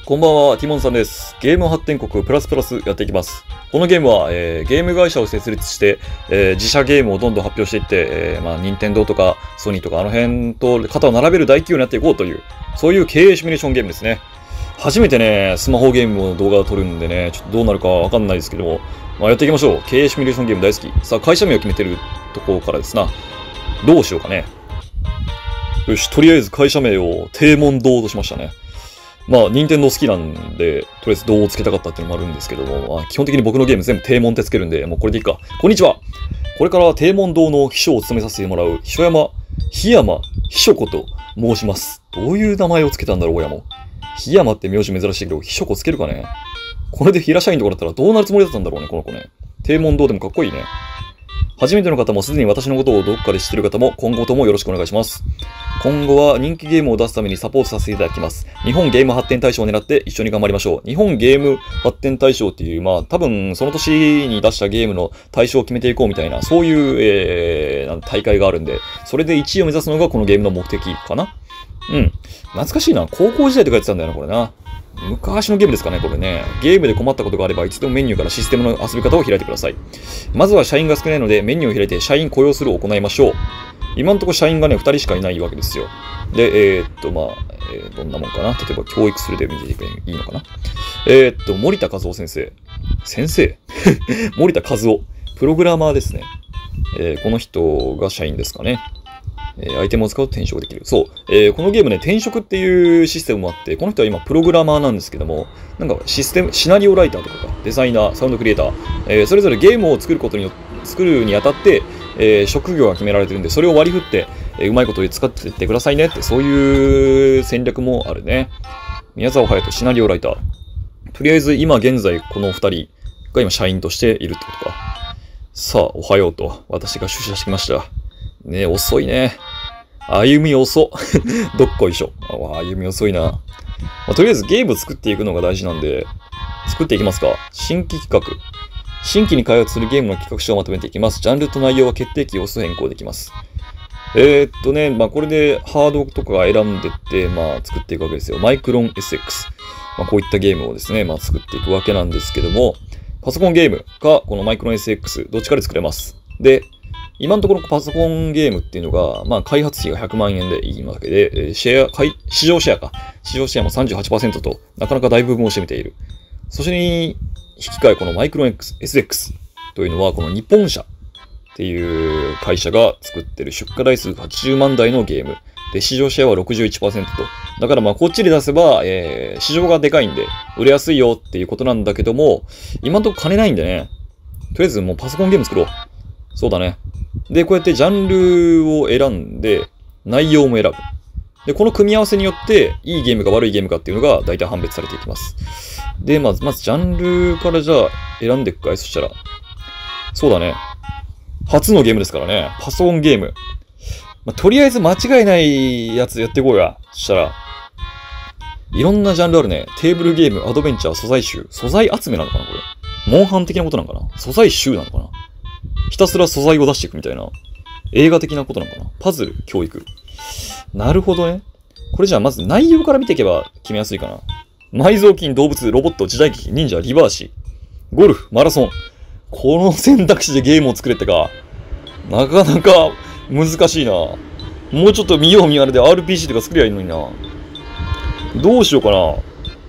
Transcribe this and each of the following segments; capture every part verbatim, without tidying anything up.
こんばんは、ティモンさんです。ゲーム発展国プラスプラスやっていきます。このゲームは、えー、ゲーム会社を設立して、えー、自社ゲームをどんどん発表していって、えー、まあ、任天堂とかソニーとかあの辺と肩を並べる大企業になっていこうという、そういう経営シミュレーションゲームですね。初めてね、スマホゲームの動画を撮るんでね、ちょっとどうなるかわかんないですけども、まあ、やっていきましょう。経営シミュレーションゲーム大好き。さあ、会社名を決めてるところからですな。どうしようかね。よし、とりあえず会社名を定門堂としましたね。まあ、任天堂好きなんで、とりあえず堂をつけたかったっていうのもあるんですけども、まあ、基本的に僕のゲーム全部定門ってつけるんで、もうこれでいいか。こんにちは。これから定門堂の秘書を務めさせてもらう、秘書山、檜山秘書子と申します。どういう名前をつけたんだろう、親も。檜山って名字珍しいけど、秘書子つけるかね。これで平社員とかだったらどうなるつもりだったんだろうね、この子ね。定門堂でもかっこいいね。初めての方もすでに私のことをどっかで知っている方も今後ともよろしくお願いします。今後は人気ゲームを出すためにサポートさせていただきます。日本ゲーム発展大賞を狙って一緒に頑張りましょう。日本ゲーム発展大賞っていう、まあ多分その年に出したゲームの大賞を決めていこうみたいな、そういう、えー、大会があるんで、それでいちいを目指すのがこのゲームの目的かな。うん。懐かしいな。高校時代とかやってたんだよな、これな。昔のゲームですかね、これね。ゲームで困ったことがあれば、いつでもメニューからシステムの遊び方を開いてください。まずは社員が少ないので、メニューを開いて社員雇用するを行いましょう。今のところ社員がね、ふたりしかいないわけですよ。で、えー、っと、まあ、えー、どんなもんかな。例えば、教育するで見ていくいいのかな。えー、っと、森田和夫先生。先生森田和夫。プログラマーですね。えー、この人が社員ですかね。えー、アイテムを使うと転職できる。そう。えー、このゲームね、転職っていうシステムもあって、この人は今プログラマーなんですけども、なんかシステム、シナリオライターとか、デザイナー、サウンドクリエイター、えー、それぞれゲームを作ることによ作るにあたって、えー、職業が決められてるんで、それを割り振って、えー、うまいことで使っていってくださいねって、そういう戦略もあるね。宮沢隼人、シナリオライター。とりあえず今現在このふたりが今社員としているってことか。さあ、おはようと私が出社してきました。ねえ、遅いね。歩み遅。どっこいしょ。歩み遅いな。まあ、とりあえずゲームを作っていくのが大事なんで、作っていきますか。新規企画。新規に開発するゲームの企画書をまとめていきます。ジャンルと内容は決定キーを押すと変更できます。えー、っとね、まあこれでハードとか選んでって、まあ作っていくわけですよ。マイクロン エスエックス。まあこういったゲームをですね、まあ作っていくわけなんですけども、パソコンゲームか、このマイクロン エスエックス、どっちかで作れます。で、今のところパソコンゲームっていうのが、まあ開発費がひゃくまんえんでいいわけで、シェア、市場シェアか。市場シェアも さんじゅうはちパーセント と、なかなか大部分を占めている。そしてに引き換えこのマイクロン エスエックス というのは、この日本社っていう会社が作ってる出荷台数はちじゅうまんだいのゲーム。で、市場シェアは ろくじゅういちパーセント と。だからまあこっちで出せば、えー、市場がでかいんで、売れやすいよっていうことなんだけども、今のところ金ないんでね、とりあえずもうパソコンゲーム作ろう。そうだね。で、こうやってジャンルを選んで、内容も選ぶ。で、この組み合わせによって、いいゲームか悪いゲームかっていうのが大体判別されていきます。で、まず、まずジャンルからじゃあ選んでいくかい。そしたら。そうだね。初のゲームですからね。パソコンゲーム。まあ、とりあえず間違いないやつやっていこうや。そしたら。いろんなジャンルあるね。テーブルゲーム、アドベンチャー、素材集。素材集めなのかなこれ。モンハン的なことなのかな。素材集なのかな。ひたすら素材を出していくみたいな。映画的なことなのかな。パズル、教育。なるほどね。これじゃあまず内容から見ていけば決めやすいかな。埋蔵金、動物、ロボット、時代劇、忍者、リバーシ、ゴルフ、マラソン。この選択肢でゲームを作れってか。なかなか難しいな。もうちょっと見よう見まねで アールピージー とか作りゃいいのにな。どうしようかな。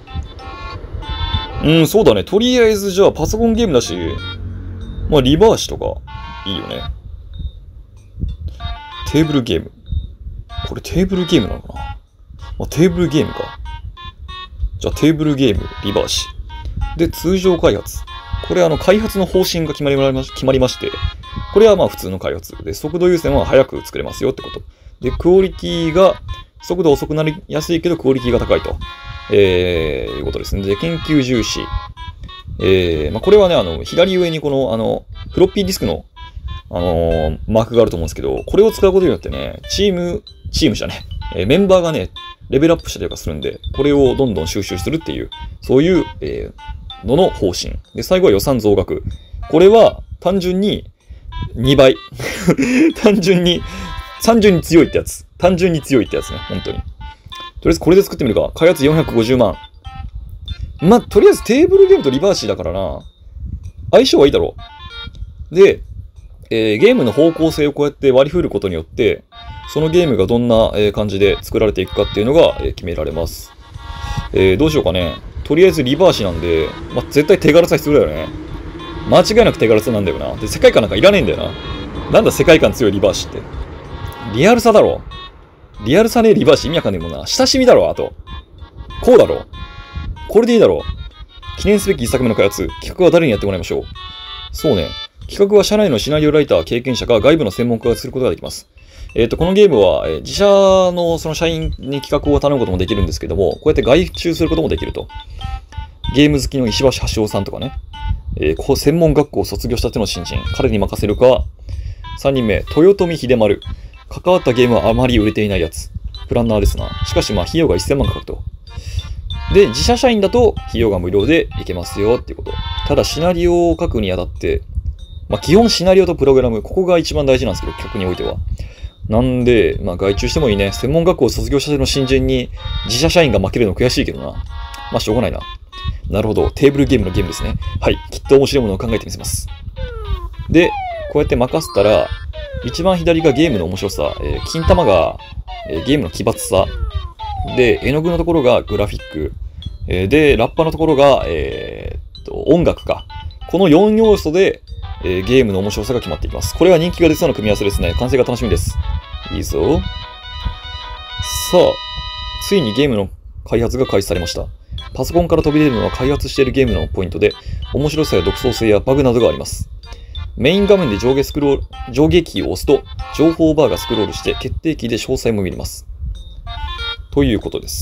うん、そうだね。とりあえずじゃあパソコンゲームだし、まあ、リバーシとか、いいよね。テーブルゲーム。これテーブルゲームなのかな。まあ、テーブルゲームか。じゃあ、テーブルゲーム、リバーシ。で、通常開発。これ、あの、開発の方針が決まりまし、決まりまして、これはまあ、普通の開発。で、速度優先は早く作れますよってこと。で、クオリティが、速度遅くなりやすいけど、クオリティが高いと。えー、いうことですね。で、研究重視。えー、まあ、これはね、あの、左上にこの、あの、フロッピーディスクの、あのー、マークがあると思うんですけど、これを使うことによってね、チーム、チームじゃね、えー、メンバーがね、レベルアップしたりとかするんで、これをどんどん収集するっていう、そういう、えー、のの方針。で、最後は予算増額。これは、単純に、にばい。単純に、単純に強いってやつ。単純に強いってやつね、本当に。とりあえずこれで作ってみるか。開発よんひゃくごじゅうまん。 まあ、とりあえずテーブルゲームとリバーシーだからな。相性はいいだろう。で、えー、ゲームの方向性をこうやって割り振ることによって、そのゲームがどんな感じで作られていくかっていうのが決められます。えー、どうしようかね。とりあえずリバーシなんで、まあ、絶対手軽さ必要だよね。間違いなく手軽さなんだよな。で、世界観なんかいらねえんだよな。なんだ世界観強いリバーシって。リアルさだろ。リアルさねえリバーシ意味わかんねえもんな。親しみだろ、あと。こうだろ。これでいいだろ。記念すべき一作目の開発、企画は誰にやってもらいましょう。そうね。企画は社内のシナリオライター、経験者か外部の専門家がすることができます。えっと、このゲームは、えー、自社のその社員に企画を頼むこともできるんですけども、こうやって外注することもできると。ゲーム好きの石橋橋尾さんとかね、えー、専門学校を卒業したての新人、彼に任せるか、さんにんめ、豊臣秀丸。関わったゲームはあまり売れていないやつ。プランナーですな。しかし、まあ、費用がせんまんかかると。で、自社社員だと、費用が無料でいけますよっていうこと。ただ、シナリオを書くにあたって、まあ、基本シナリオとプログラム、ここが一番大事なんですけど、企画においては。なんで、まあ、外注してもいいね。専門学校を卒業したての新人に、自社社員が負けるの悔しいけどな。まあ、しょうがないな。なるほど。テーブルゲームのゲームですね。はい。きっと面白いものを考えてみせます。で、こうやって任せたら、一番左がゲームの面白さ。えー、金玉が、えー、ゲームの奇抜さ。で、絵の具のところがグラフィック。えー、で、ラッパのところが、えー、っと、音楽か。このよん要素で、えー、ゲームの面白さが決まっていきます。これは人気が出そうな組み合わせですね。完成が楽しみです。いいぞ。さあ、ついにゲームの開発が開始されました。パソコンから飛び出るのは開発しているゲームのポイントで、面白さや独創性やバグなどがあります。メイン画面で上下スクロール、上下キーを押すと、情報バーがスクロールして決定キーで詳細も見れます。ということです。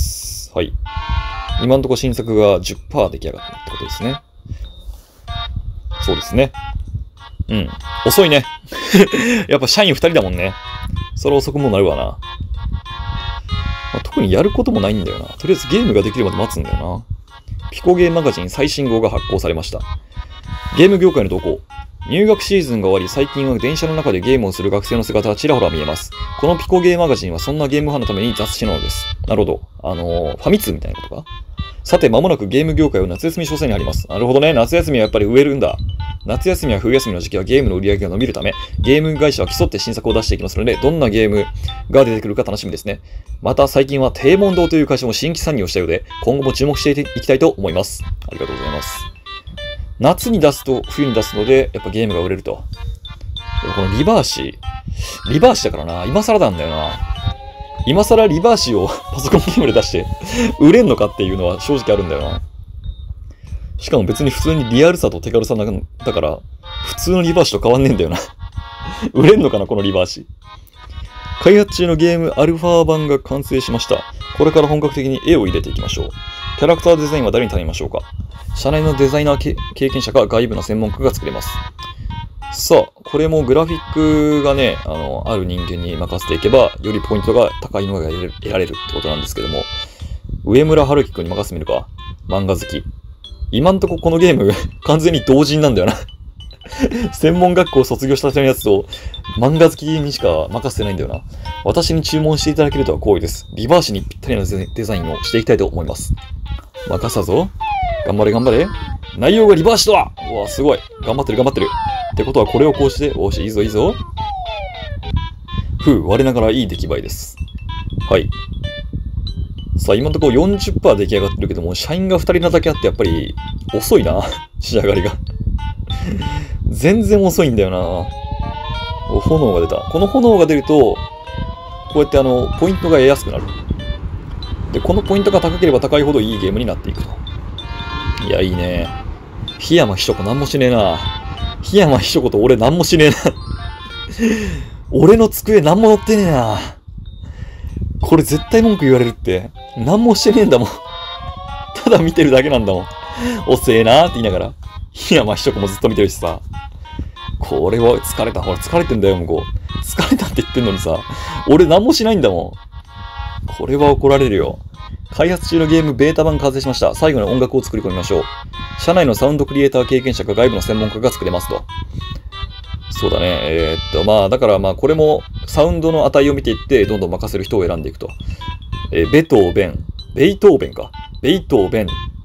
はい。今のところ新作が じゅっパーセント 出来上がったってことですね。そうですね。うん。遅いね。やっぱ社員ふたりだもんね。それ遅くもなるわな。まあ、特にやることもないんだよな。とりあえずゲームができるまで待つんだよな。ピコゲーマガジン最新号が発行されました。ゲーム業界の動向。入学シーズンが終わり、最近は電車の中でゲームをする学生の姿がちらほら見えます。このピコゲーマガジンはそんなゲームファンのために雑誌なのです。なるほど。あのー、ファミ通みたいなことか。さて、間もなくゲーム業界は夏休み商戦にあります。なるほどね。夏休みはやっぱり植えるんだ。夏休みや冬休みの時期はゲームの売り上げが伸びるため、ゲーム会社は競って新作を出していきますので、どんなゲームが出てくるか楽しみですね。また最近は定問堂という会社も新規参入したようで、今後も注目していきたいと思います。ありがとうございます。夏に出すと冬に出すので、やっぱゲームが売れると。でもこのリバーシー、リバーシーだからな、今更なんだよな。今更リバーシーをパソコンゲームで出して売れんのかっていうのは正直あるんだよな。しかも別に普通にリアルさと手軽さだから、普通のリバーシーと変わんねえんだよな。売れんのかな、このリバーシー。開発中のゲームアルファ版が完成しました。これから本格的に絵を入れていきましょう。キャラクターデザインは誰に頼みましょうか。社内のデザイナー経験者か外部の専門家が作れます。さあ、これもグラフィックがね、あの、ある人間に任せていけば、よりポイントが高いのが得られるってことなんですけども、上村春樹くんに任せてみるか。漫画好き。今んとここのゲーム、完全に同人なんだよな。専門学校を卒業した人のやつと、漫画好きにしか任せてないんだよな。私に注文していただけるとは光栄です。リバーシにぴったりなデザインをしていきたいと思います。任せたぞ。頑張れ頑張れ。内容がリバーシとはうわ、すごい。頑張ってる頑張ってる。ってことはこれをこうして、おし、いいぞいいぞ。ふう、我ながらいい出来栄えです。はい。さあ、今のところ よんじゅっパーセント 出来上がってるけども、社員がふたりなだけあってやっぱり遅いな。仕上がりが。全然遅いんだよな。お、炎が出た。この炎が出ると、こうやってあの、ポイントが得やすくなる。で、このポイントが高ければ高いほどいいゲームになっていくと。いや、いいね。檜山ひと子なんもしねえな。檜山ひと子と俺なんもしねえな。俺の机なんも乗ってねえな。これ絶対文句言われるって。なんもしてねえんだもん。ただ見てるだけなんだもん。遅えなーって言いながら。檜山ひと子もずっと見てるしさ。これは疲れた。ほら疲れてんだよ、向こう。疲れたって言ってんのにさ。俺なんもしないんだもん。これは怒られるよ。開発中のゲームベータ版完成しました。最後に音楽を作り込みましょう。社内のサウンドクリエイター経験者か外部の専門家が作れますと。そうだね。えー、っと、まあ、だからまあ、これもサウンドの値を見ていって、どんどん任せる人を選んでいくと。えー、ベトーベン。ベイトーベンか。ベイトーベン。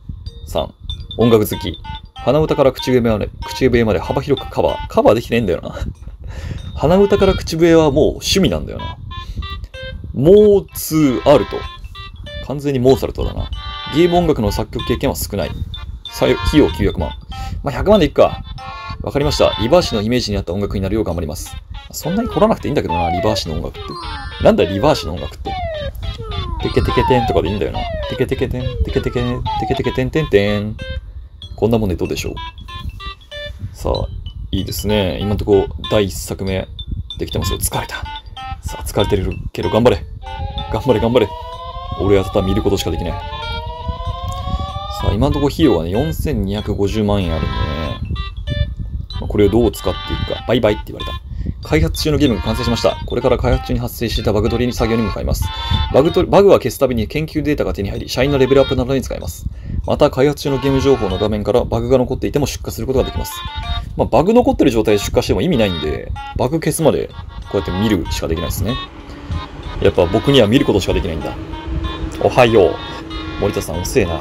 さん、音楽好き。鼻歌から口笛まで、口笛まで幅広くカバー。カバーできてねえんだよな。鼻歌から口笛はもう趣味なんだよな。モーツーアルト。完全にモーツァルトだな。ゲーム音楽の作曲経験は少ない。費用きゅうひゃくまん。まあ、ひゃくまんでいっか。わかりました。リバーシのイメージに合った音楽になるよう頑張ります。そんなに凝らなくていいんだけどな、リバーシの音楽って。なんだリバーシの音楽って。テケテケテンとかでいいんだよな。テケテケテン、テケテケテン、テケテケテンテンテン。こんなもんでどうでしょう。さあ、いいですね。今のところだいいっさくめできてますよ。疲れた。さあ、疲れてるけど頑張れ。頑張れ頑張れ。俺はただ見ることしかできない。さあ、今のところ費用はね、よんせんにひゃくごじゅうまんえんあるんでね。これをどう使っていくか。バイバイって言われた。開発中のゲームが完成しました。これから開発中に発生していたバグ取りに作業に向かいます。バグとバグは消すたびに研究データが手に入り、社員のレベルアップなどに使えます。また、開発中のゲーム情報の画面からバグが残っていても出荷することができます。まあ、バグ残ってる状態で出荷しても意味ないんで、バグ消すまでこうやって見るしかできないですね。やっぱ僕には見ることしかできないんだ。おはよう。森田さん遅えな。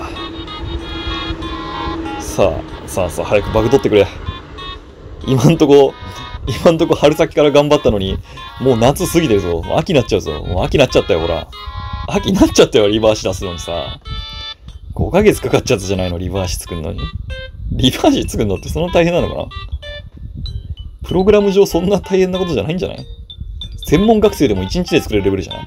さあ、さあさあ、早くバグ取ってくれ。今んとこ、今んとこ春先から頑張ったのに、もう夏過ぎてるぞ。もう秋になっちゃうぞ。もう秋になっちゃったよ、ほら。秋になっちゃったよ、リバーシ出すのにさ。ごかげつかかっちゃったじゃないの、リバーシ作るのに。リバーシ作るのってそんな大変なのかな？プログラム上そんな大変なことじゃないんじゃない？専門学生でもいちにちで作れるレベルじゃない？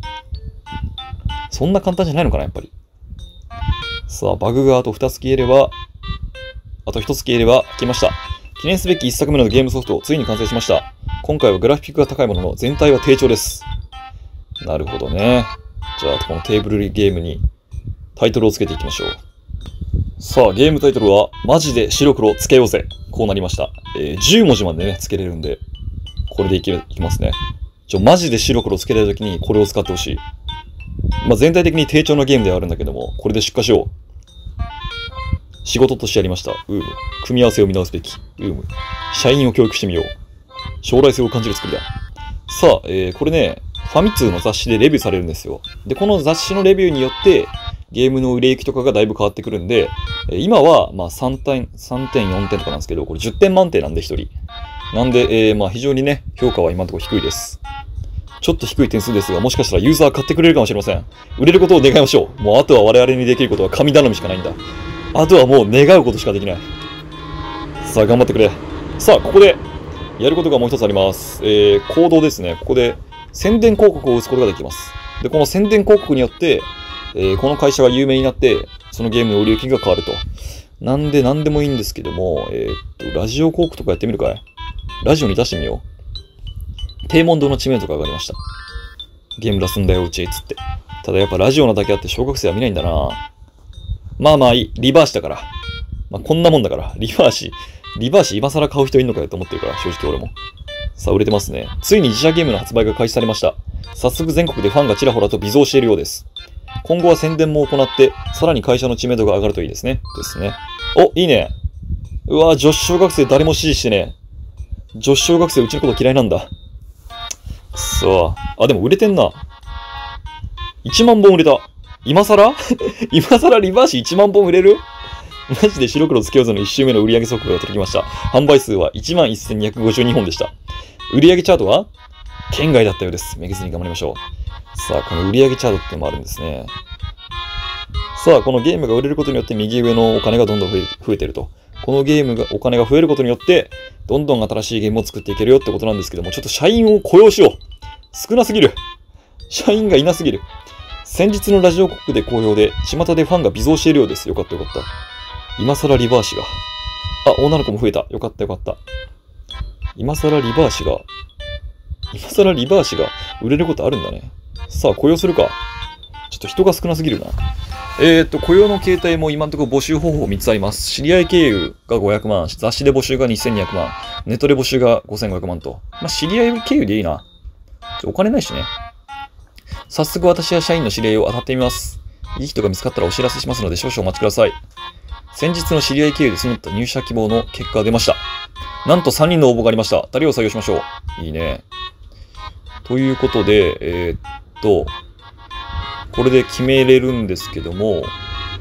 そんな簡単じゃないのかな、やっぱり。さあ、バグがあとふたつ消えれば、あとひとつ消えれば来ました。記念すべきいっさくめのゲームソフト、ついに完成しました。今回はグラフィックが高いものの、全体は低調です。なるほどね。じゃあ、このテーブルゲームにタイトルをつけていきましょう。さあ、ゲームタイトルは、マジで白黒つけようぜ。こうなりました。えー、じゅうもじまでね、つけれるんで、これでいきますね。ちょ、マジで白黒つけれるときにこれを使ってほしい。まあ、全体的に低調なゲームではあるんだけども、これで出荷しよう。仕事としてやりました。うーむ。組み合わせを見直すべき。うーむ。社員を教育してみよう。将来性を感じる作りだ。さあ、えー、これね、ファミ通の雑誌でレビューされるんですよ。で、この雑誌のレビューによって、ゲームの売れ行きとかがだいぶ変わってくるんで、今は、まあさんてん、さんてん、よんてんとかなんですけど、これじゅってん満点なんでひとり。なんで、えー、まあ非常にね、評価は今のところ低いです。ちょっと低い点数ですが、もしかしたらユーザー買ってくれるかもしれません。売れることを願いましょう。もうあとは我々にできることは神頼みしかないんだ。あとはもう願うことしかできない。さあ、頑張ってくれ。さあ、ここで、やることがもう一つあります。えー、行動ですね。ここで、宣伝広告を打つことができます。で、この宣伝広告によって、えー、この会社が有名になって、そのゲームの売り行きが変わると。なんで、なんでもいいんですけども、えー、っと、ラジオ広告とかやってみるかい？ラジオに出してみよう。低問堂の知名度が上がりました。ゲーム出すんだよ、うち、つって。ただやっぱラジオなだけあって小学生は見ないんだな。まあまあいい。リバーシだから。まあこんなもんだから。リバーシ。リバーシ今更買う人いんのかよと思ってるから、正直俺も。さあ、売れてますね。ついに自社ゲームの発売が開始されました。早速全国でファンがちらほらと微増しているようです。今後は宣伝も行って、さらに会社の知名度が上がるといいですね。ですね。お、いいね。うわぁ、女子小学生誰も支持してね。女子小学生うちのこと嫌いなんだ。くそー。あ、でも売れてんな。いちまんぼん売れた。今更今更リバーシいちまんぼん売れる？マジで白黒つけようぜのいっ週目の売上速報が届きました。販売数は いちまんせんにひゃくごじゅうにほんでした。売上チャートは県外だったようです。めげずに頑張りましょう。さあ、この売上チャートってのもあるんですね。さあ、このゲームが売れることによって右上のお金がどんどん増え、増えてると。このゲームが、お金が増えることによって、どんどん新しいゲームを作っていけるよってことなんですけども、ちょっと社員を雇用しよう。少なすぎる。社員がいなすぎる。先日のラジオ広告で好評で、巷でファンが微増しているようです。よかったよかった。今更リバーシが。あ、女の子も増えた。よかったよかった。今更リバーシが、今更リバーシが売れることあるんだね。さあ、雇用するか。ちょっと人が少なすぎるな。えーっと、雇用の形態も今のところ募集方法みっつあります。知り合い経由がごひゃくまん、雑誌で募集がにせんにひゃくまん、ネットで募集がごせんごひゃくまんと。まあ、知り合い経由でいいな。お金ないしね。早速私や社員の知り合いを当たってみます。いい人が見つかったらお知らせしますので少々お待ちください。先日の知り合い経由で募った入社希望の結果が出ました。なんとさんにんの応募がありました。誰を採用しましょう。いいね。ということで、えー、っと、これで決めれるんですけども、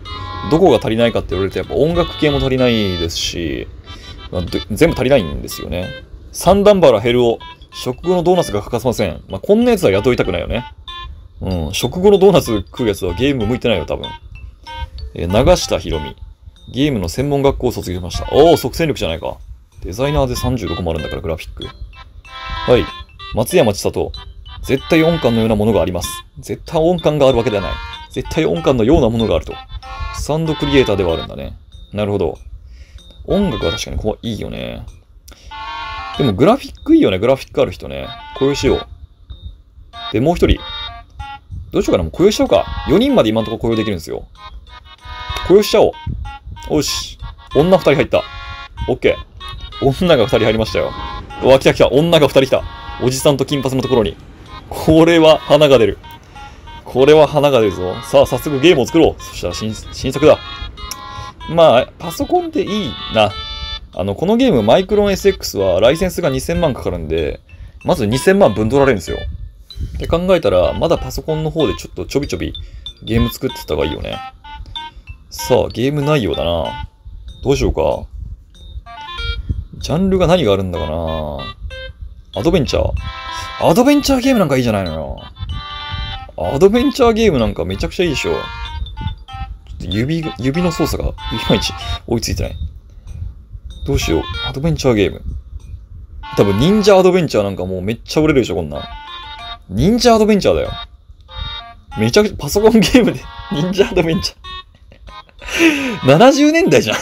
どこが足りないかって言われるとやっぱ音楽系も足りないですし、まあ、全部足りないんですよね。三段腹ヘルオ。食後のドーナツが欠かせません。まあ、こんなやつは雇いたくないよね。うん。食後のドーナツ食うやつはゲーム向いてないよ、多分。えー、長下ひろみ。ゲームの専門学校を卒業しました。おー、即戦力じゃないか。デザイナーでさんじゅうろくもあるんだから、グラフィック。はい。松山千里。絶対音感のようなものがあります。絶対音感があるわけではない。絶対音感のようなものがあると。サウンドクリエイターではあるんだね。なるほど。音楽は確かにこういいよね。でもグラフィックいいよね。グラフィックある人ね。雇用しよう。で、もう一人。どうしようかな。もう雇用しようか。よにんまで今のところ雇用できるんですよ。雇用しちゃおう。よし。女ふたり入った。オッケー。女がふたり入りましたよ。うわ、来た来た。女がふたり来た。おじさんと金髪のところに。これは花が出る。これは花が出るぞ。さあ、早速ゲームを作ろう。そしたら新、新作だ。まあ、パソコンでいいな。あの、このゲーム、マイクロン エスエックス はライセンスがにせんまんかかるんで、まずにせんまん分取られるんですよ。って考えたら、まだパソコンの方でちょっとちょびちょびゲーム作ってた方がいいよね。さあ、ゲーム内容だな。どうしようか。ジャンルが何があるんだかな。アドベンチャー。アドベンチャーゲームなんかいいじゃないのよ。アドベンチャーゲームなんかめちゃくちゃいいでしょ。ちょっと指、指の操作がいまいち追いついてない。どうしよう。アドベンチャーゲーム。多分、忍者アドベンチャーなんかもうめっちゃ売れるでしょ、こんなん。忍者アドベンチャーだよ。めちゃくちゃ、パソコンゲームで忍者アドベンチャー。ななじゅうねんだいじゃ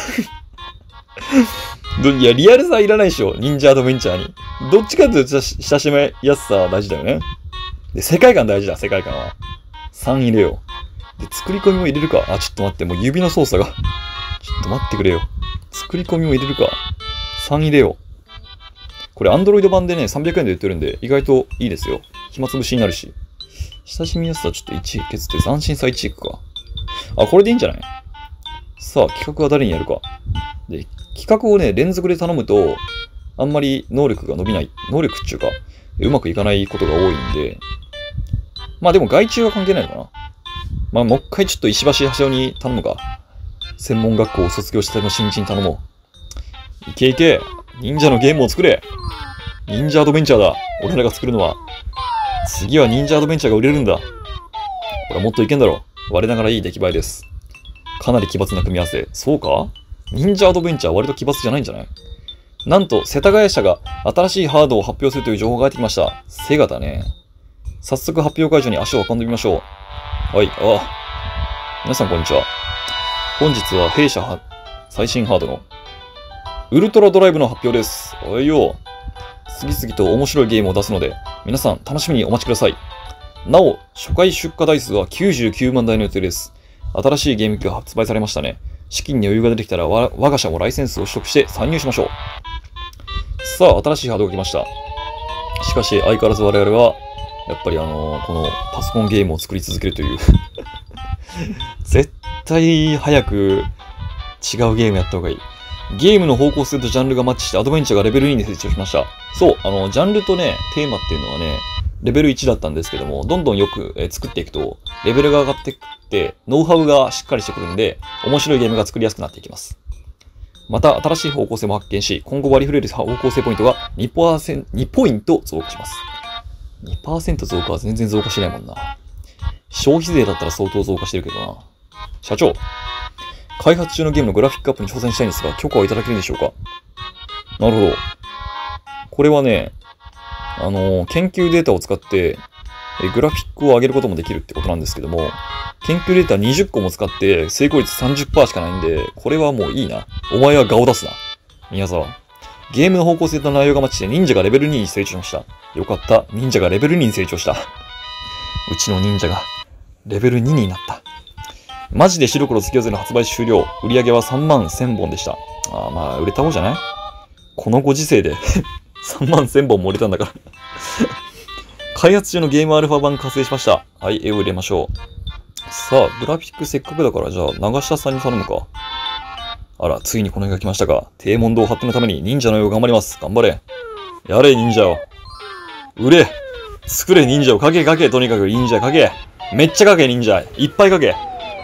ん。いや、リアルさいらないでしょ、忍者アドベンチャーに。どっちかというと、親しめやすさ大事だよね。で、世界観大事だ、世界観は。さん入れよう。で、作り込みも入れるか。あ、ちょっと待って、もう指の操作が。ちょっと待ってくれよ。作り込みも入れるか。さん入れよう。これ、Android 版でね、さんびゃくえんで売ってるんで、意外といいですよ。暇つぶしになるし。親しみやすさちょっといち削って、斬新さいちいくか。あ、これでいいんじゃない？さあ、企画は誰にやるか。で、企画をね、連続で頼むと、あんまり能力が伸びない。能力っていうか、うまくいかないことが多いんで。まあでも外注は関係ないのかな。まあもう一回ちょっと石橋橋尾に頼むか。専門学校を卒業したての新人に頼もう。いけいけ。忍者のゲームを作れ。忍者アドベンチャーだ。俺らが作るのは。次は忍者アドベンチャーが売れるんだ。これはもっといけんだろう。我ながらいい出来栄えです。かなり奇抜な組み合わせ。そうか？忍者アドベンチャーは割と奇抜じゃないんじゃない？なんと、世田谷社が新しいハードを発表するという情報が入ってきました。セガだね。早速発表会場に足を運んでみましょう。はい、ああ。皆さんこんにちは。本日は弊社は最新ハードのウルトラドライブの発表です。おいよ。次々と面白いゲームを出すので、皆さん楽しみにお待ちください。なお、初回出荷台数はきゅうじゅうきゅうまんだいの予定です。新しいゲーム機が発売されましたね。資金に余裕が出てきたら我が社もライセンスを取得して参入しましょう。さあ、新しいハードが来ました。しかし、相変わらず我々は、やっぱりあのー、このパソコンゲームを作り続けるという。絶対早く違うゲームやった方がいい。ゲームの方向性とジャンルがマッチしてアドベンチャーがレベルにに成長しました。そう、あの、ジャンルとね、テーマっていうのはね、レベルいちだったんですけども、どんどんよく、えー、作っていくと、レベルが上がっていって、ノウハウがしっかりしてくるんで、面白いゲームが作りやすくなっていきます。また、新しい方向性も発見し、今後割り振れる方向性ポイントが にパーセント、にポイント増加します。にパーセント 増加は全然増加しないもんな。消費税だったら相当増加してるけどな。社長、開発中のゲームのグラフィックアップに挑戦したいんですが、許可をいただけるんでしょうか？なるほど。これはね、あのー、研究データを使って、えグラフィックを上げることもできるってことなんですけども、研究データにじゅっこも使って成功率 さんじゅっパーセント しかないんで、これはもういいな。お前は顔出すな。宮沢。ゲームの方向性と内容がマッチして忍者がレベルにに成長しました。よかった。忍者がレベルにに成長した。うちの忍者がレベルにになった。マジで白黒月夜の発売終了。売り上げはさんまんせんぼんでした。ああ、まあ売れた方じゃない？このご時世でさんまんせんぼんも売れたんだから開発中のゲームアルファ版完成しました。はい、絵を入れましょう。さあ、グラフィックせっかくだから、じゃあ、長下さんに頼むか。あら、ついにこの日が来ましたが、低問答発展のために忍者のよう頑張ります。頑張れ。やれ、忍者を。売れ。作れ、忍者を。かけかけ、とにかく忍者かけ。めっちゃかけ、忍者。いっぱいかけ。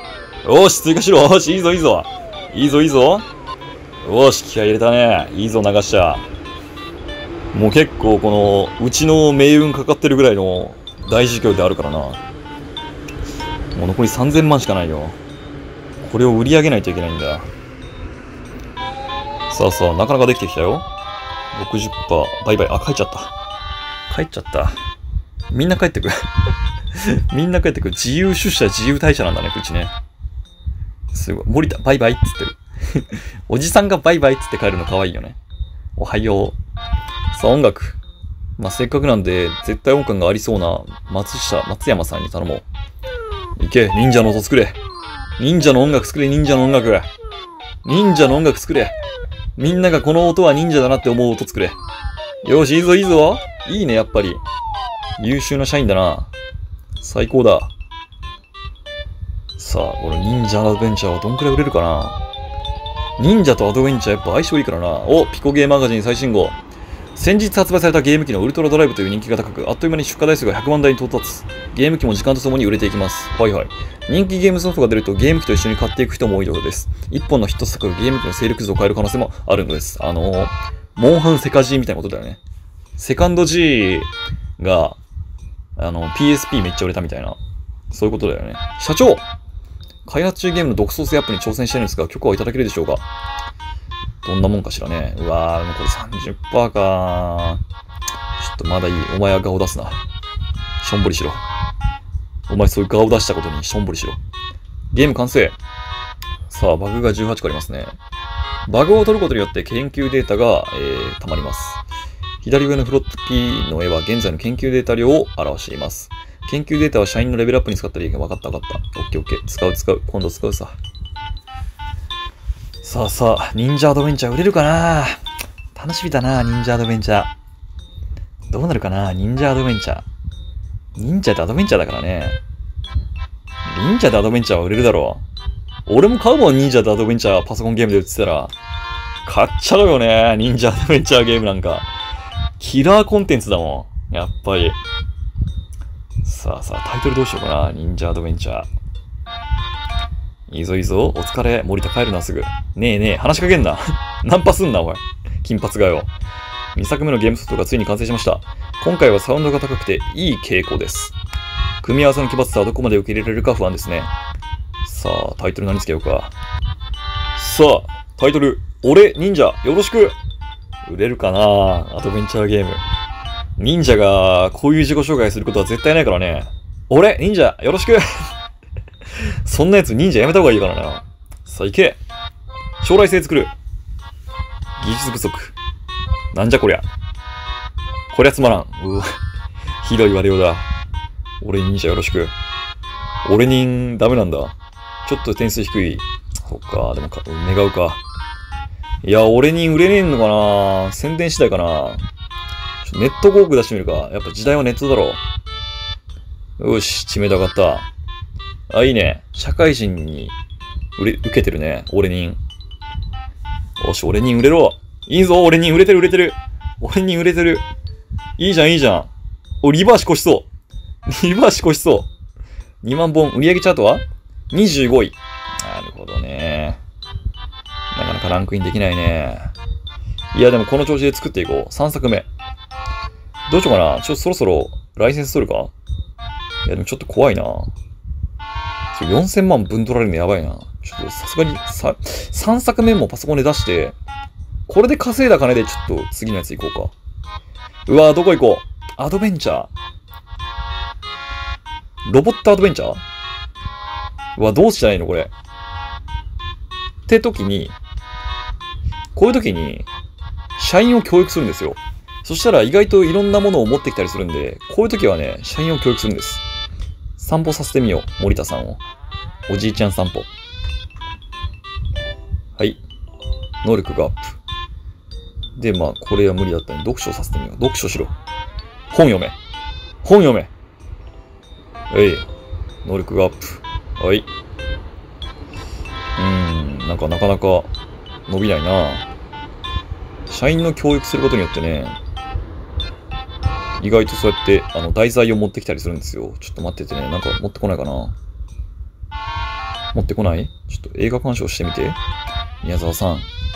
よし、追加しろ。よし、いいぞ、いいぞ。いいぞ、いいぞ。よし、気合い入れたね。いいぞ、流した。もう結構、この、うちの命運かかってるぐらいの大事業であるからな。もう残りさんぜんまんしかないよ。これを売り上げないといけないんだ。さあさあ、なかなかできてきたよ。ろくじゅっパーセント。バイバイ。あ、帰っちゃった。帰っちゃった。みんな帰ってく。みんな帰ってく。自由出社、自由退社なんだね、うちね。すごい。森田、バイバイっつってる。おじさんがバイバイっつって帰るの可愛いよね。おはよう。さあ、音楽。まあ、せっかくなんで、絶対音感がありそうな松下、松山さんに頼もう。いけ、忍者の音作れ。忍者の音楽作れ、忍者の音楽。忍者の音楽作れ。みんながこの音は忍者だなって思う音作れ。よし、いいぞ、いいぞ。いいね、やっぱり。優秀な社員だな。最高だ。さあ、この忍者アドベンチャーはどんくらい売れるかな。忍者とアドベンチャーやっぱ相性いいからな。お、ピコゲーマガジン最新号。先日発売されたゲーム機のウルトラドライブという人気が高く、あっという間に出荷台数がひゃくまんだいに到達。ゲーム機も時間とともに売れていきます。はいはい。人気ゲームソフトが出るとゲーム機と一緒に買っていく人も多いようです。一本のヒット作がゲーム機の勢力図を変える可能性もあるのです。あのー、モンハンセカ G みたいなことだよね。セカンド G が、あの、ピーエスピー めっちゃ売れたみたいな。そういうことだよね。社長、開発中ゲームの独創性アップに挑戦してるんですが、許可をいただけるでしょうか。どんなもんかしらね。うわー、もうこれ さんじゅっパーセント かー。ちょっとまだいい。お前は顔出すな。しょんぼりしろ。お前そういう顔出したことにしょんぼりしろ。ゲーム完成。さあ、バグがじゅうはちこありますね。バグを取ることによって研究データが、えー、溜まります。左上のフロッピーの絵は現在の研究データ量を表しています。研究データは社員のレベルアップに使ったらいいか分かった分かった。オッケーオッケー。使う使う。今度使うさ。さあさあ、忍者アドベンチャー売れるかな。楽しみだな、忍者アドベンチャー。どうなるかな、忍者アドベンチャー。忍者ってアドベンチャーだからね。忍者でアドベンチャーは売れるだろう。俺も買うもん、忍者でアドベンチャーパソコンゲームで売ってたら。買っちゃうよね、忍者アドベンチャーゲームなんか。キラーコンテンツだもん、やっぱり。さあさあ、タイトルどうしようかな、忍者アドベンチャー。いいぞいいぞ、お疲れ、森田帰るなすぐ。ねえねえ、話しかけんな。ナンパすんな、おい。金髪がよ。にさくめのゲームソフトがついに完成しました。今回はサウンドが高くていい傾向です。組み合わせの奇抜さはどこまで受け入れられるか不安ですね。さあ、タイトル何つけようか。さあ、タイトル、俺忍者よろしく。売れるかな、アドベンチャーゲーム。忍者がこういう自己紹介することは絶対ないからね。俺忍者よろしく。そんなやつ忍者やめた方がいいからな。さあ行け。将来性作る。技術不足。なんじゃこりゃ。こりゃつまらん。うわ。ひどい言われようだ。俺忍者よろしく。俺忍ダメなんだ。ちょっと点数低い。そっか。でもか、願うか。いや、俺忍売れねえのかな。宣伝次第かな。ちょネット広告出してみるか。やっぱ時代はネットだろう。よし、知名度上がった。あ、いいね。社会人に売れ、受けてるね。俺忍。よし、俺忍売れろ。いいぞ、俺忍売れてる売れてる。俺忍売れてる。いいじゃん、いいじゃん。お、リバーシ越しそう。リバーシ越しそう。にまんぼん。売上チャートはにじゅうごい。なるほどね。なかなかランクインできないね。いや、でもこの調子で作っていこう。さんさくめ。どうしようかな。ちょっとそろそろライセンス取るか。いや、でもちょっと怖いな。よんせんまん分取られるのやばいな。ちょっとさすがにさ、さんさくめもパソコンで出して、これで稼いだ金でちょっと次のやつ行こうか。うわぁ、どこ行こう。アドベンチャー。ロボットアドベンチャー。うわ、どうしたらいいのこれ。って時に、こういう時に、社員を教育するんですよ。そしたら意外といろんなものを持ってきたりするんで、こういう時はね、社員を教育するんです。散歩させてみよう、森田さんを。おじいちゃん散歩。はい。能力がアップ。で、まあ、これは無理だったんで、読書させてみよう。読書しろ。本読め。本読め。はい。能力がアップ。はい。うーん、なんかなかなか伸びないな。社員の教育することによってね、意外とそうやって、あの、題材を持ってきたりするんですよ。ちょっと待っててね。なんか持ってこないかな。 持ってこない？ちょっと映画鑑賞してみて。宮沢さん。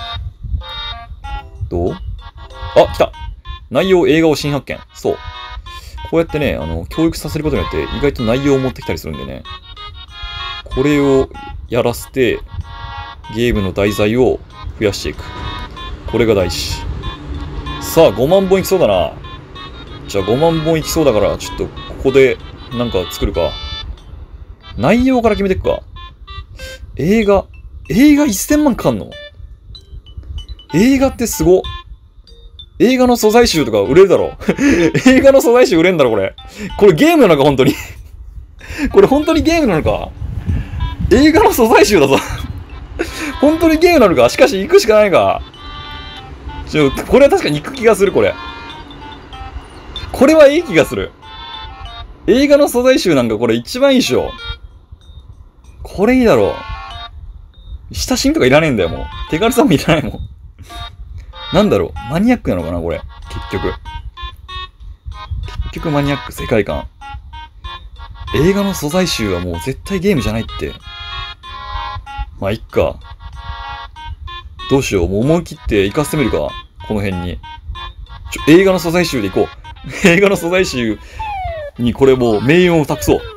どう？あ、来た！内容映画を新発見。そう。こうやってね、あの、教育させることによって意外と内容を持ってきたりするんでね。これをやらせて、ゲームの題材を増やしていく。これが大事。さあ、ごまんぼんいきそうだな。じゃあごまんぼんいきそうだから、ちょっとここでなんか作るか。内容から決めていくか。映画。映画せんまんかかんの？映画ってすごっ。映画の素材集とか売れるだろ。映画の素材集売れんだろ、これ。これゲームなのか、本当に。これ本当にゲームなのか。映画の素材集だぞ。本当にゲームなのか。しかし行くしかないか。ちょ、これは確かに行く気がする、これ。これはいい気がする。映画の素材集なんかこれ一番いいっしょ。これいいだろう。親しみとかいらねえんだよ、もう。手軽さもいらないもん。なんだろう。マニアックなのかな、これ。結局。結局マニアック、世界観。映画の素材集はもう絶対ゲームじゃないって。まあ、いっか。どうしよう。もう思い切って行かせてみるか。この辺に。ちょ、映画の素材集で行こう。映画の素材集にこれもう命運を託そう。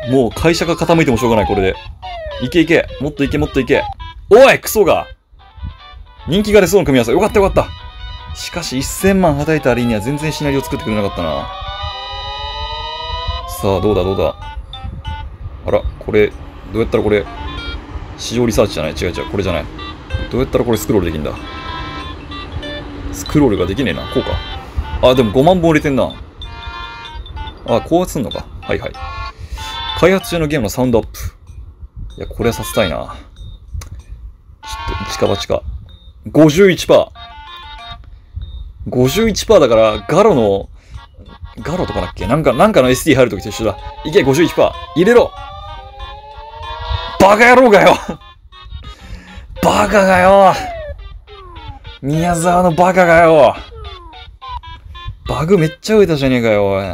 もう会社が傾いてもしょうがない、これで。いけいけ。もっといけ、もっといけ。おいクソが人気が出そうな組み合わせ。よかったよかった。しかしせんまんはたいた割には全然シナリオ作ってくれなかったな。さあ、どうだどうだ。あら、これ、どうやったらこれ、市場リサーチじゃない。違う違う、これじゃない。どうやったらこれスクロールできんだ。スクロールができねえな。こうか。あ、でもごまんぼん売れてんな。あ、こうすんのか。はいはい。開発中のゲームのサウンドアップ。いや、これはさせたいな。ちょっと、一か八か。ごじゅういちパーセント。ごじゅういちパーセント だから、ガロの、ガロとかだっけなんか、なんかの エスディー 入るときと一緒だ。いけ、ごじゅういちパーセント。入れろバカ野郎かよバカがよ宮沢のバカがよバグめっちゃ増えたじゃねえかよ、おい。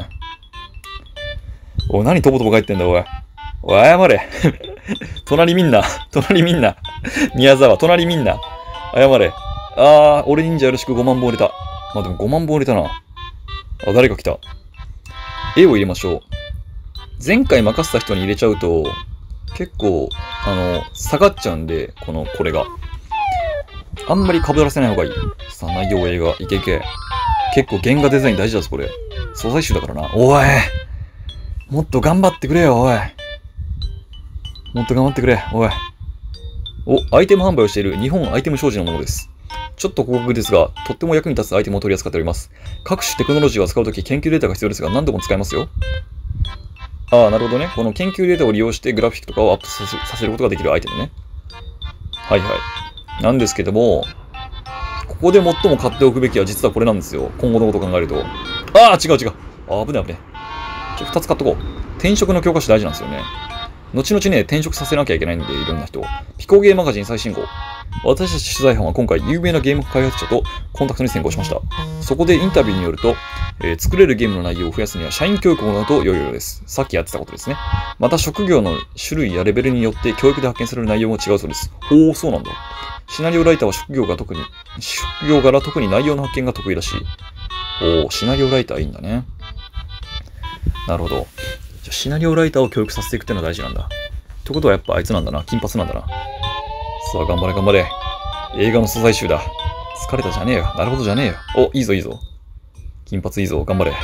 おい、何とぼとぼ帰ってんだ、おい。おい、謝れ。隣みんな。隣みんな。宮沢、隣みんな。謝れ。あー、俺忍者よろしくごまんぼん売れた。まあでもごまんぼん売れたな。あ、誰か来た。絵を入れましょう。前回任せた人に入れちゃうと、結構、あの、下がっちゃうんで、この、これが。あんまり被らせない方がいい。さあ、内容映画、いけいけ。結構原画デザイン大事だぞ、これ。素材集だからな。おいもっと頑張ってくれよ、おい。もっと頑張ってくれ、おい。お、アイテム販売をしている日本アイテム商事のものです。ちょっと広告ですが、とっても役に立つアイテムを取り扱っております。各種テクノロジーを扱うとき研究データが必要ですが、何度も使えますよ。ああ、なるほどね。この研究データを利用してグラフィックとかをアップさせ、させることができるアイテムね。はいはい。なんですけども、ここで最も買っておくべきは実はこれなんですよ。今後のことを考えると。ああ、違う違う。あ危ない危ない。ちょ、二つ買っとこう。転職の教科書大事なんですよね。後々ね、転職させなきゃいけないんで、いろんな人。ピコゲーマガジン最新号。私たち取材班は今回、有名なゲーム開発者とコンタクトに先行しました。そこでインタビューによると、えー、作れるゲームの内容を増やすには社員教育を行うと良いようです。さっきやってたことですね。また職業の種類やレベルによって教育で発見される内容も違うそうです。おー、そうなんだ。シナリオライターは職業が特に、職業柄特に内容の発見が得意らしい。おー、シナリオライターいいんだね。なるほど。じゃあシナリオライターを教育させていくってのは大事なんだ。ってことはやっぱあいつなんだな。金髪なんだな。さあ、頑張れ頑張れ。映画の素材集だ。疲れたじゃねえよ。なるほどじゃねえよ。お、いいぞいいぞ。金髪いいぞ。頑張れ。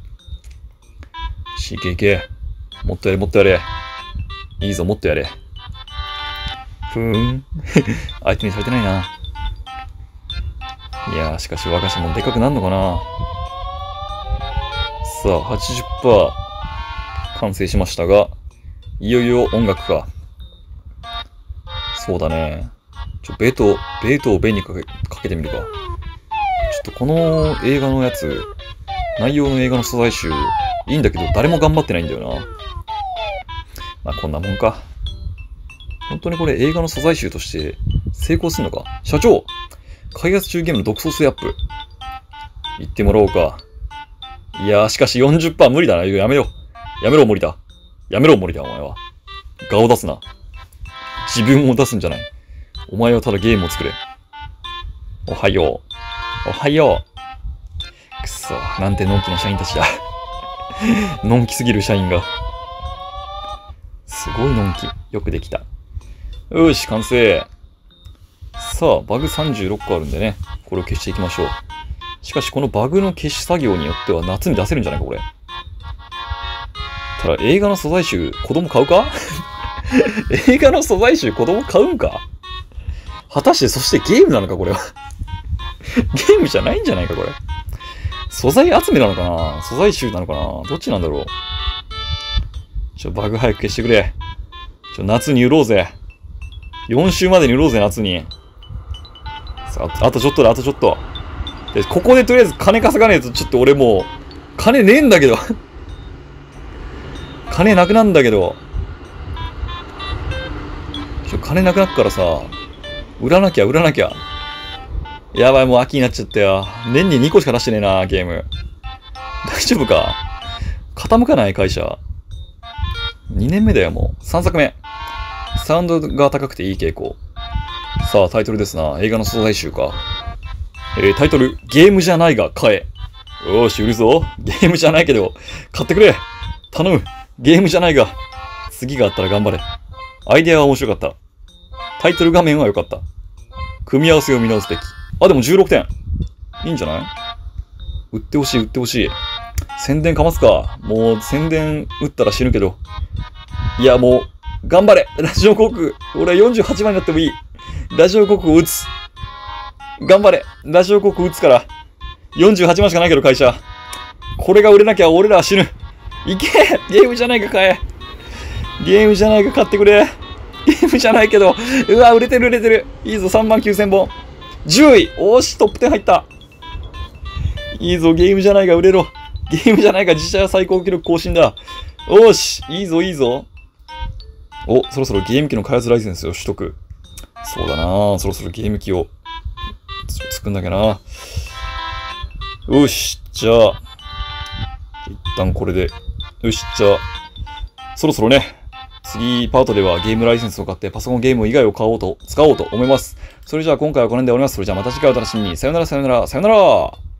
しいけいけ。もっとやれもっとやれ。いいぞ、もっとやれ。ふーん。相手にされてないな。いやー、しかし我が社もでかくなるのかな。さあ、はちじゅっパーセント 完成しましたが、いよいよ音楽か。そうだね。ちょ、ベート、ベートをベにかけ、かけてみるか。ちょっとこの映画のやつ、内容の映画の素材集、いいんだけど誰も頑張ってないんだよな。まあこんなもんか。本当にこれ映画の素材集として成功するのか。社長開発中ゲームの独創性アップ。言ってもらおうか。いやーしかし よんじゅっパーセント 無理だな。やめよう。やめろ森田。やめろ森田お前は。顔出すな。 自分を出すんじゃない。お前はただゲームを作れ。おはよう。おはよう。くそ、なんてのんきな社員たちだ。のんきすぎる社員が。すごいのんき。よくできた。よし、完成。さあ、バグさんじゅうろっこあるんでね、これを消していきましょう。しかし、このバグの消し作業によっては夏に出せるんじゃないか、これ。ただ、映画の素材集、子供買うか映画の素材集、子供買うんか果たして、そしてゲームなのか、これは。ゲームじゃないんじゃないか、これ。素材集めなのかな、素材集なのかな、どっちなんだろう。ちょ、バグ早く消してくれ。ちょ、夏に売ろうぜ。よん週までに売ろうぜ、夏に。さあ、あとちょっとだ、あとちょっと。で、ここでとりあえず金稼がねえと、ちょっと俺もう、金ねえんだけど。金なくなんだけど。ちょ、金なくなっからさ、売らなきゃ、売らなきゃ。やばい、もう秋になっちゃったよ。年ににこしか出してねえな、ゲーム。大丈夫か？傾かない会社。にねんめだよ、もう。さんさくめ。サウンドが高くていい傾向。さあ、タイトルですな。映画の素材集か。えー、タイトル、ゲームじゃないが買え。よーし、売るぞ。ゲームじゃないけど、買ってくれ。頼む。ゲームじゃないが。次があったら頑張れ。アイデアは面白かった。タイトル画面は良かった。組み合わせを見直すべき。あ、でもじゅうろくてん。いいんじゃない？売ってほしい、売ってほしい。宣伝かますか。もう宣伝打ったら死ぬけど。いや、もう、頑張れ。ラジオ広告。俺はよんじゅうはちまいになってもいい。ラジオ広告を打つ。頑張れ。ラジオ広告打つから。よんじゅうはちまんしかないけど、会社。これが売れなきゃ俺らは死ぬ。いけ！ゲームじゃないか買え。ゲームじゃないか買ってくれ。ゲームじゃないけど。うわ、売れてる売れてる。いいぞ、さんまんきゅうせんぼん。じゅうい。おーし、トップじゅう入った。いいぞ、ゲームじゃないが売れろ。ゲームじゃないが自社最高記録更新だ。おーし、いいぞ、いいぞ。お、そろそろゲーム機の開発ライセンスを取得。そうだなぁ。そろそろゲーム機を作んなきゃな。よし、じゃあ、一旦これで。よし、じゃあ、そろそろね、次パートではゲームライセンスを買ってパソコンゲーム以外を買おうと、使おうと思います。それじゃあ今回はこの辺で終わります。それじゃあまた次回お楽しみに。さよなら、さよなら、さよなら。